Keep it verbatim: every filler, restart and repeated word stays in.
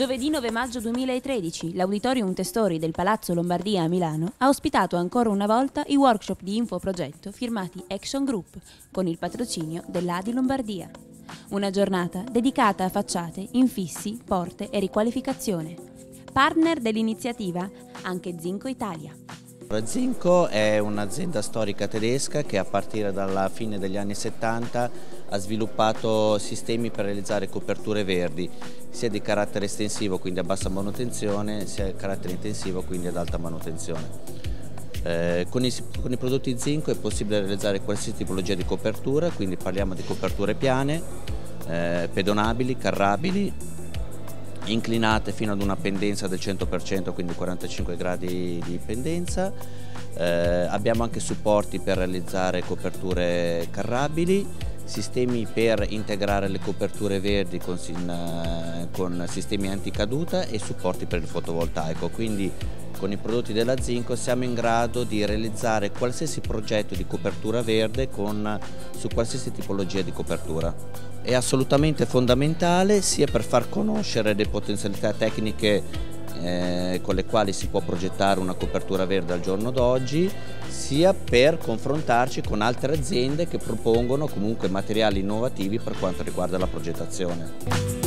Giovedì nove maggio duemilatredici, l'Auditorium Testori del Palazzo Lombardia a Milano ha ospitato ancora una volta i workshop di infoprogetto firmati Action Group con il patrocinio dell'A D I Lombardia. Una giornata dedicata a facciate, infissi, porte e riqualificazione. Partner dell'iniziativa anche Zinco Italia. Zinco è un'azienda storica tedesca che a partire dalla fine degli anni settanta ha sviluppato sistemi per realizzare coperture verdi, sia di carattere estensivo, quindi a bassa manutenzione, sia di carattere intensivo, quindi ad alta manutenzione. Eh, con, i, con i prodotti Zinco è possibile realizzare qualsiasi tipologia di copertura, quindi parliamo di coperture piane, eh, pedonabili, carrabili, inclinate fino ad una pendenza del cento per cento, quindi quarantacinque gradi di pendenza. Eh, abbiamo anche supporti per realizzare coperture carrabili, sistemi per integrare le coperture verdi con, con sistemi anticaduta e supporti per il fotovoltaico. Quindi con i prodotti della Zinco siamo in grado di realizzare qualsiasi progetto di copertura verde con, su qualsiasi tipologia di copertura. È assolutamente fondamentale sia per far conoscere le potenzialità tecniche eh, con le quali si può progettare una copertura verde al giorno d'oggi, sia per confrontarci con altre aziende che propongono comunque materiali innovativi per quanto riguarda la progettazione.